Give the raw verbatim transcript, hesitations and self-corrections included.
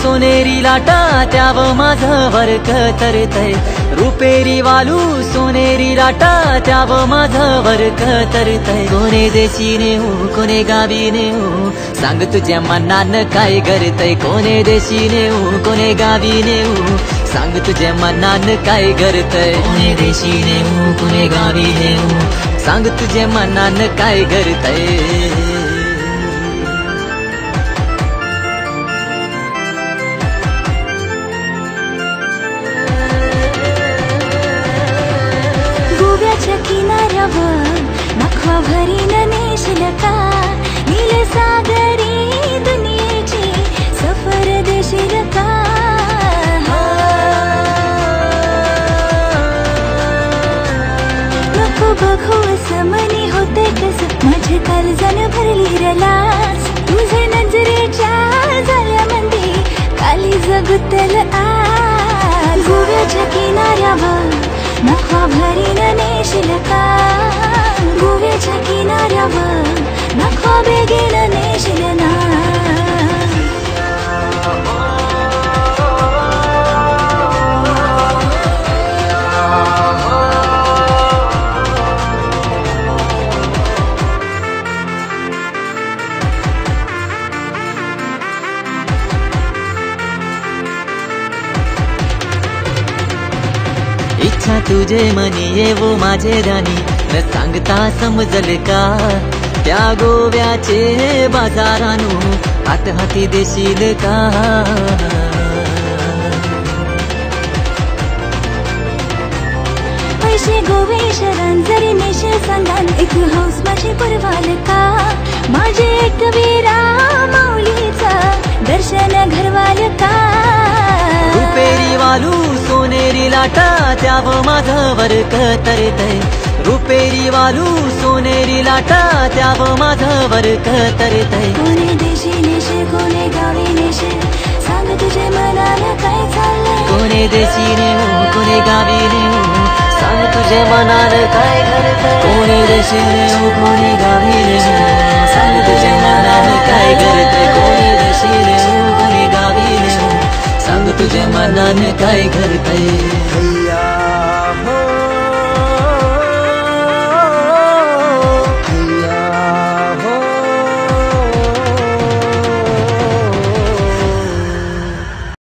सोनेरी लाटा त्याव माझं वरक तरतय रुपेरी वालू सोनेरी लाटा त्याव माझं वरक तरतय कोणे देशी नेऊ कोणे गावी नेऊ सांग तुझ्या मनानं काय करतय कोणे देशी नेऊ कोणे गावी नेऊ सांग तुझ्या मनानं काय करतय कोणे देशी नेऊ कोणे गावी नेऊ सांग तुझ्या मनानं काय करतय गोव्याच्या किनाऱ्यावर नखवा भरीन नेशील का नील सागरी दुनियेची सफर देशील का नको बघू असं मनी होते कसं माझे काळजानं भरली रलास तुझे नजरेच्या जाळ्यामध्ये काली जगुतल आज गोव्याच्या किनाऱ्यावर नखवा भरीन नेशील का गोव्याच्या किनाऱ्यावर नखवा बेगीन नेशील ना इच्छा तुझे मनी येवो माझे राणी न सांगता समजल का त्या गोव्याचे बाजारानू हात हाती देशील का पैसे गोवे शरण जरी नेशील सांगाल एक हौस माझी पुरवाल का माझे एक वीरा माऊलीचा दर्शन घरवाल का रुपेरी वालू सोनेरी लाटा त्याव माझं वरक तरतय रुपेरी वालू सोनेरी लाटा त्याव माझं वरक तरतय कोणे देशी नेशील कोणे गावी नेशील सांग तुझे मनाला काय चाललंय कोणे देशी नेऊ कोणे गावी नेऊ सांग तुझे मनाला काय करतय कोणे देशी नेऊ कोणे गावी नेऊ सांग तुझे मनाला काय करतय कोणे देशी नेऊ कोणे गावी नेऊ सांग तुझे मनाने काय करतय